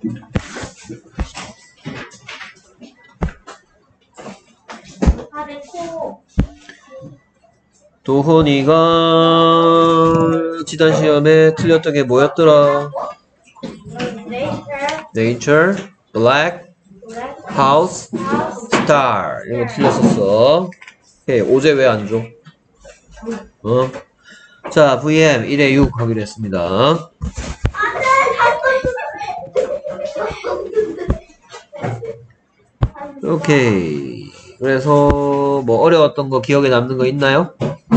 도훈이가 지난 시험에 틀렸던 게 뭐였더라? Nature, black, house, star. 이런 거 틀렸었어. 오케이, 오제 왜 안 줘? 자, VM 1에 6 하기로 했습니다. 오케이. 그래서 뭐 어려웠던 거 기억에 남는 거 있나요?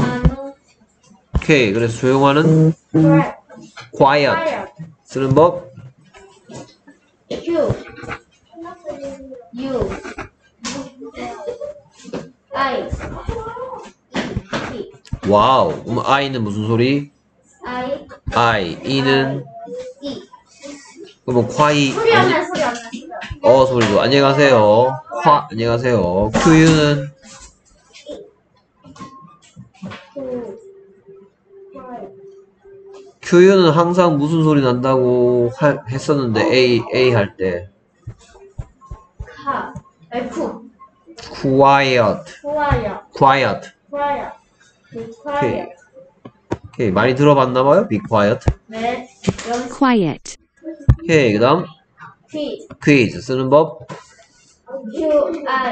오케이. 그래서 조용하는 quiet 쓰는 법 Q U I T. 와우. 그럼 I는 무슨 소리? I E는 E. 그럼 quiet 소리 안 나, 소리 안 나. 소리도 안녕히 가세요. 안녕히 가세요. QU는 QU는 항상 무슨 소리 난다고 했었는데 A 할 때 quiet 오케이. 많이 들어봤나봐요? be quiet. 네. quiet, 오케이. 그 다음 quiz 쓰는 법 Q I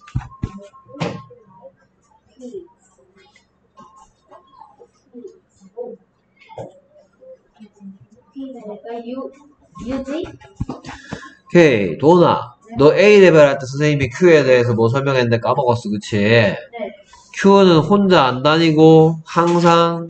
U G. 오케이. 도나 너 A레벨 할 때 선생님이 Q에 대해서 뭐 설명했는데 까먹었어, 그치? 네. Q는 혼자 안 다니고 항상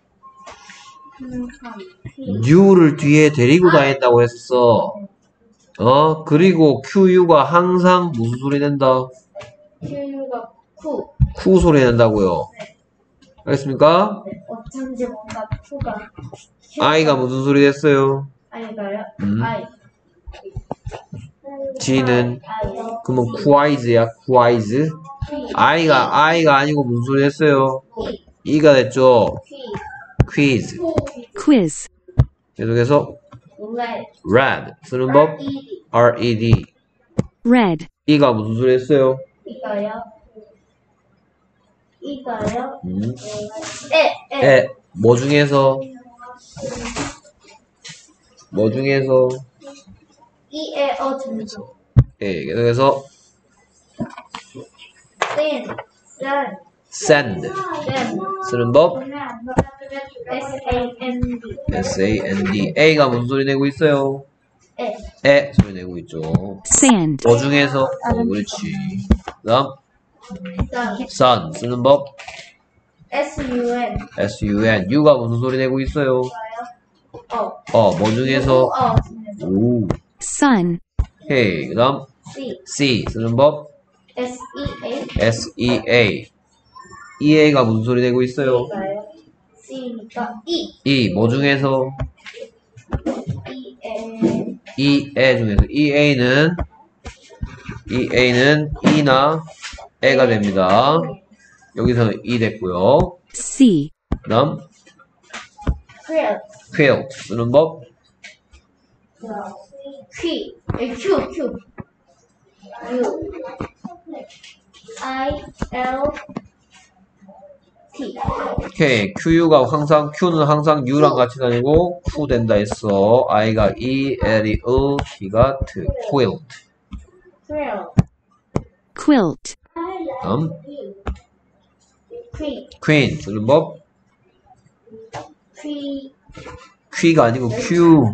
U를 뒤에 데리고 다닌다고 했었어. 그리고 QU가 항상 무슨 소리 낸다? Q가 쿠 소리 낸다고요. 네. 알겠습니까? 네. 어쩐지 뭔가 Q가 I가 무슨 소리 냈어요? I가요? I. G는 I. 그러면 quiz야, quiz. I가 아니고 무슨 소리 했어요? E가 됐죠? quiz. quiz, 계속해서 red 쓰는 법 RED. red, E가 무슨 소리 했어요? 이거요? 뭐 중에서 이에 점점. 계속해서 send 쓰는 법 SAND. A가 무슨 소리 내고 있어요? 소리 내고 있죠. sand, 뭐 중에서? 그렇지. 그다음 sun 쓰는 법 SUN. U가 무슨 소리 내고 있어요? 뭐 중에서? 오. sun. 오케이. 그다음 C 쓰는 법 SEA. EA가 무슨 소리 내고 있어요? C니까 뭐 중에서? EA 중에서 EA는 E나 E가 됩니다. 여기서는 E 됐고요. C, 그다음 quilt 쓰는 법 Q I L T. 오케이. Q는 항상 U랑 같이 다니고 Q 된다 했어. I가 E, L이 T가 T. quilt. quilt, 다음 queen 쓰는 법 Q가 아니고 Q.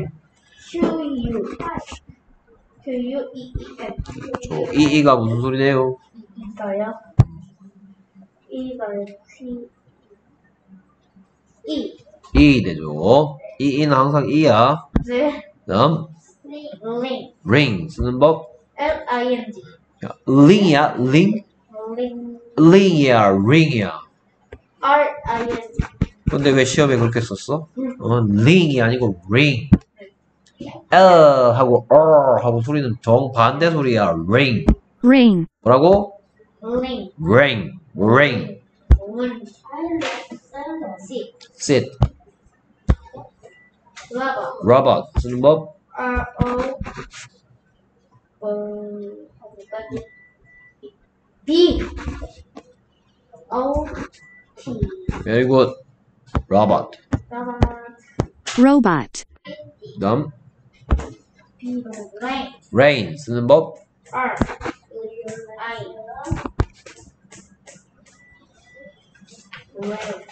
E가 무슨 소리네요? 이거요? 이거요? E 되죠. E는 항상 E야. 네. 다음 ring 쓰는 법 L-I-N-G. ring이야. ring이야. ring이야. R-I-N-G. 근데 왜 시험에 그렇게 썼어? ring이 아니고 ring. L 하고 R 하고 소리는 정반대 소리야. ring. 뭐라고? ring. sit. robot 쓰는 법 R O 어디까지? B O T. Very good. Robot. robot, 다음 B rain. rain 쓰는 법. R I rain.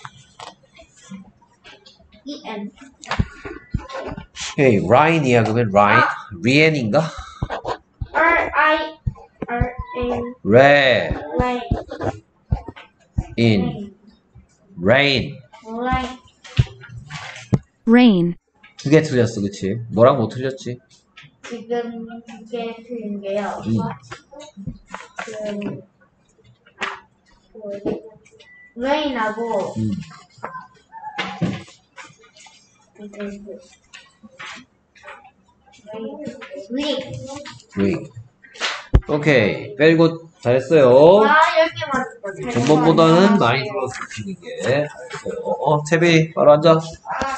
E N. 오케이, rain이야. 그러면 rain. rain인가? R I R A rain. rain. in rain. rain. rain, 두 개 틀렸어, 그치? 뭐랑 뭐 틀렸지? 지금 이게 틀린 게요. rain하고 rain. 오케이, very good. 잘했어요. 아, 10개 맞았다. 전번보다는 많이 들었어, 이게. 잘했어요. 태비, 바로 앉아.